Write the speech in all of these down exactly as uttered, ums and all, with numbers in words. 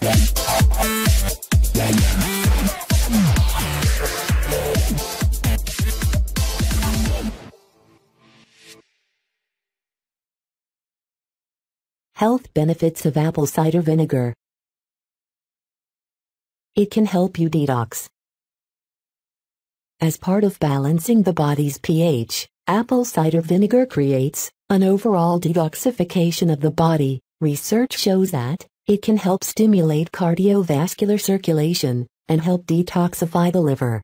Health benefits of apple cider vinegar. It can help you detox. As part of balancing the body's pH, apple cider vinegar creates an overall detoxification of the body. Research shows that it can help stimulate cardiovascular circulation and help detoxify the liver.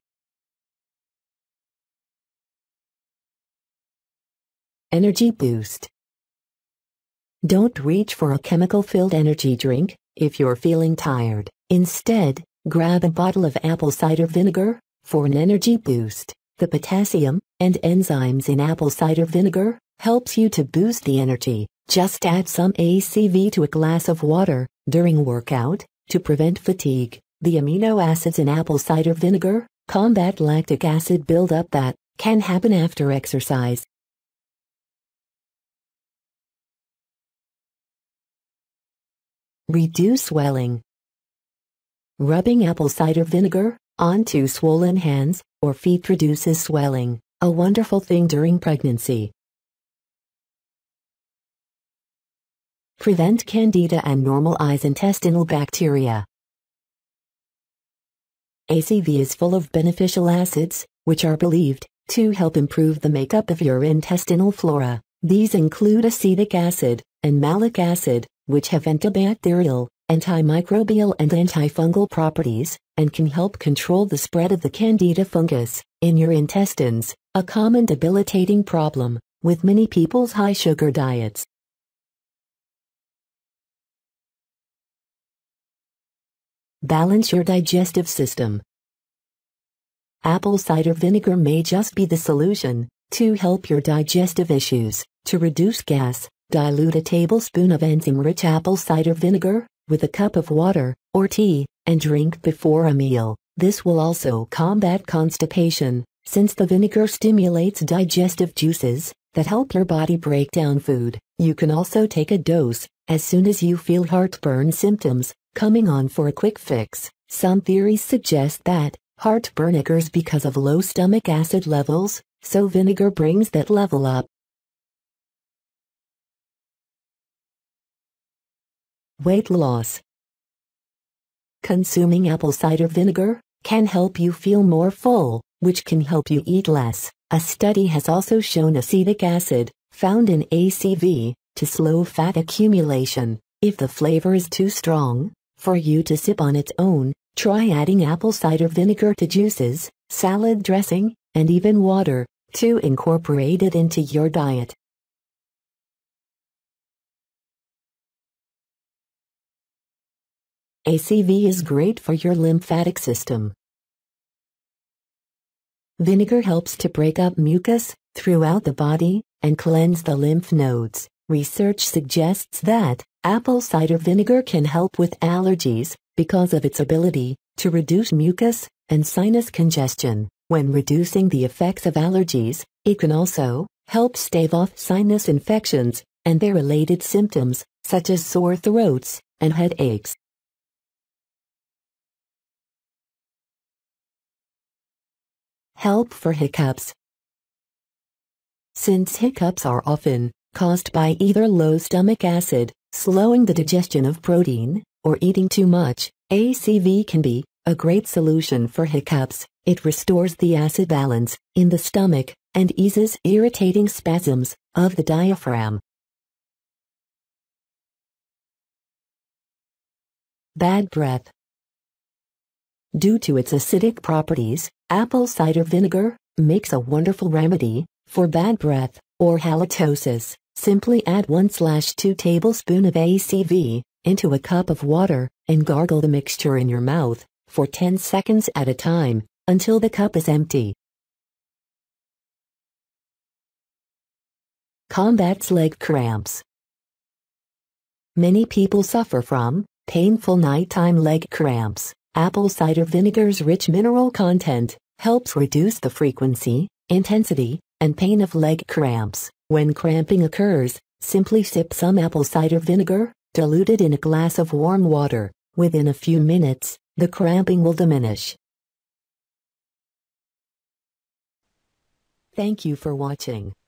Energy boost. Don't reach for a chemical-filled energy drink if you're feeling tired. Instead, grab a bottle of apple cider vinegar for an energy boost. The potassium and enzymes in apple cider vinegar helps you to boost the energy. Just add some A C V to a glass of water during workout to prevent fatigue. The amino acids in apple cider vinegar combat lactic acid buildup that can happen after exercise. Reduce swelling. Rubbing apple cider vinegar onto swollen hands or feet reduces swelling, a wonderful thing during pregnancy. Prevent Candida and normalize intestinal bacteria. A C V is full of beneficial acids, which are believed to help improve the makeup of your intestinal flora. These include acetic acid and malic acid, which have antibacterial, antimicrobial and antifungal properties, and can help control the spread of the Candida fungus in your intestines, a common debilitating problem with many people's high-sugar diets. Balance your digestive system. Apple cider vinegar may just be the solution to help your digestive issues. To reduce gas, dilute a tablespoon of enzyme-rich apple cider vinegar with a cup of water or tea and drink before a meal. This will also combat constipation, since the vinegar stimulates digestive juices that help your body break down food. You can also take a dose as soon as you feel heartburn symptoms coming on for a quick fix. Some theories suggest that heartburn occurs because of low stomach acid levels, so vinegar brings that level up. Weight loss. Consuming apple cider vinegar can help you feel more full, which can help you eat less. A study has also shown acetic acid, found in A C V, to slow fat accumulation. If the flavor is too strong for you to sip on its own, try adding apple cider vinegar to juices, salad dressing, and even water to incorporate it into your diet. A C V is great for your lymphatic system. Vinegar helps to break up mucus throughout the body and cleanse the lymph nodes. Research suggests that apple cider vinegar can help with allergies because of its ability to reduce mucus and sinus congestion. When reducing the effects of allergies, it can also help stave off sinus infections and their related symptoms, such as sore throats and headaches. Help for hiccups. Since hiccups are often caused by either low stomach acid, slowing the digestion of protein, or eating too much, A C V can be a great solution for hiccups. It restores the acid balance in the stomach and eases irritating spasms of the diaphragm. Bad breath. Due to its acidic properties, apple cider vinegar makes a wonderful remedy for bad breath or halitosis. Simply add one to two tablespoons of A C V into a cup of water and gargle the mixture in your mouth for ten seconds at a time until the cup is empty. Combats leg cramps. Many people suffer from painful nighttime leg cramps. Apple cider vinegar's rich mineral content helps reduce the frequency, intensity, and pain of leg cramps. When cramping occurs, simply sip some apple cider vinegar, diluted in a glass of warm water. Within a few minutes, the cramping will diminish. Thank you for watching.